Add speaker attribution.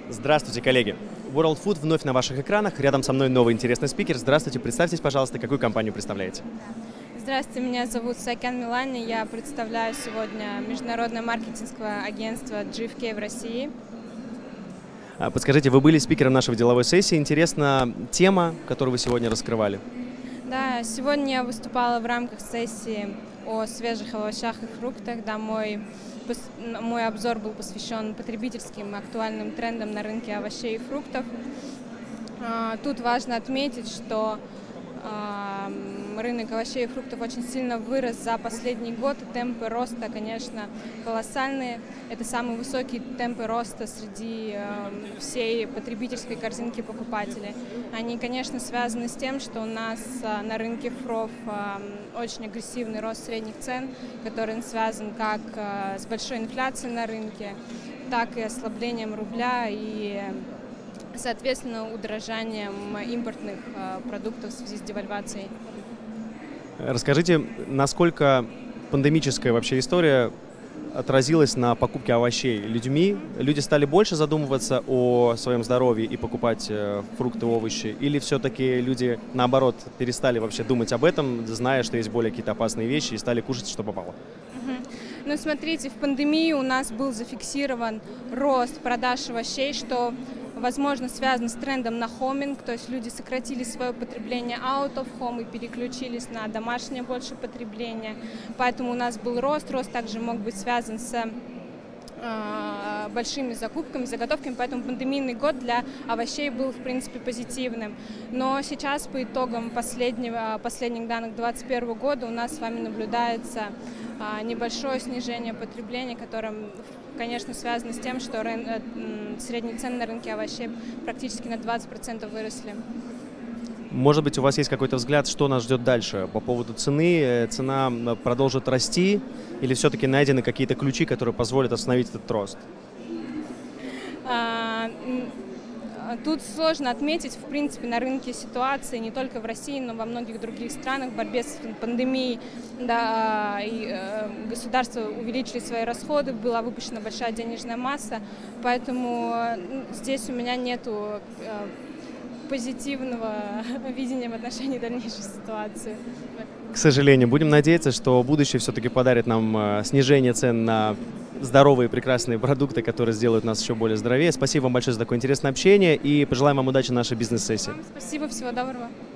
Speaker 1: Здравствуйте, коллеги! World Food вновь на ваших экранах. Рядом со мной новый интересный спикер. Здравствуйте, представьтесь, пожалуйста, какую компанию представляете?
Speaker 2: Здравствуйте, меня зовут Саакян Милани. Я представляю сегодня международное маркетинговое агентство GFK в России.
Speaker 1: Подскажите, вы были спикером нашей деловой сессии. Интересна тема, которую вы сегодня раскрывали?
Speaker 2: Да, сегодня я выступала в рамках сессии о свежих овощах и фруктах. Да, мой обзор был посвящен потребительским актуальным трендам на рынке овощей и фруктов. Тут важно отметить, что рынок овощей и фруктов очень сильно вырос за последний год, и темпы роста, конечно, колоссальные. Это самые высокие темпы роста среди всей потребительской корзинки покупателей. Они, конечно, связаны с тем, что у нас на рынке фров очень агрессивный рост средних цен, который связан как с большой инфляцией на рынке, так и ослаблением рубля и, соответственно, удорожанием импортных продуктов в связи с девальвацией.
Speaker 1: Расскажите, насколько пандемическая вообще история отразилась на покупке овощей людьми? Люди стали больше задумываться о своем здоровье и покупать фрукты, овощи? Или все-таки люди, наоборот, перестали вообще думать об этом, зная, что есть более какие-то опасные вещи, и стали кушать, что попало?
Speaker 2: Ну, смотрите, в пандемии у нас был зафиксирован рост продаж овощей, что, возможно, связано с трендом на хоминг, то есть люди сократили свое потребление out of home и переключились на домашнее больше потребление. Поэтому у нас был рост. Рост также мог быть связан с большими закупками, заготовками, поэтому пандемийный год для овощей был, в принципе, позитивным. Но сейчас, по итогам последних данных 2021 года, у нас с вами наблюдается небольшое снижение потребления, которое, конечно, связано с тем, что средние цены на рынке овощей практически на 20% выросли.
Speaker 1: Может быть, у вас есть какой-то взгляд, что нас ждет дальше по поводу цены? Цена продолжит расти или все-таки найдены какие-то ключи, которые позволят остановить этот рост?
Speaker 2: Тут сложно отметить, в принципе, на рынке ситуации не только в России, но во многих других странах в борьбе с пандемией, да, и государства увеличили свои расходы, была выпущена большая денежная масса, поэтому здесь у меня нету позитивного видения в отношении дальнейшей ситуации.
Speaker 1: К сожалению, будем надеяться, что будущее все-таки подарит нам снижение цен на здоровые и прекрасные продукты, которые сделают нас еще более здоровее. Спасибо вам большое за такое интересное общение и пожелаем вам удачи в нашей бизнес-сессии.
Speaker 2: Спасибо, всего доброго.